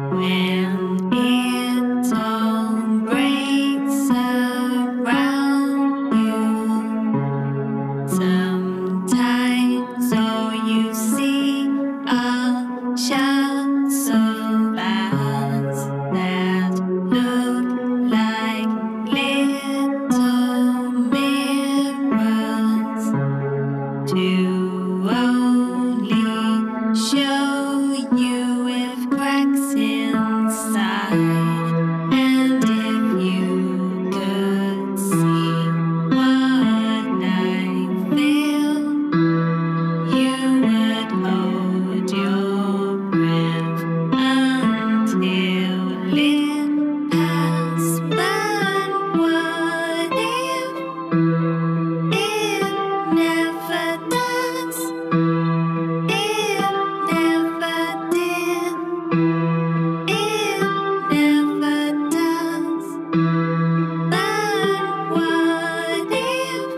When it all breaks around you, sometimes all you see are shards of glass that look like little mirrors to only show you with cracks inside. And if you could see what I feel, you would hold your breath until it passed. But what if it never does? It never did. It never does. But what if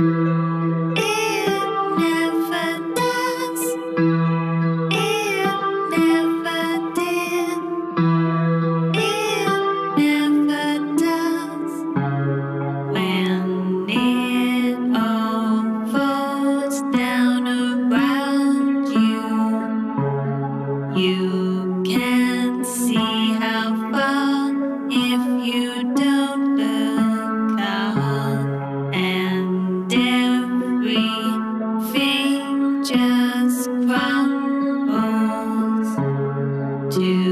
it never does? It never did. It never does. When it all falls down around you, you can't see how far if you don't look up, and everything just crumbles to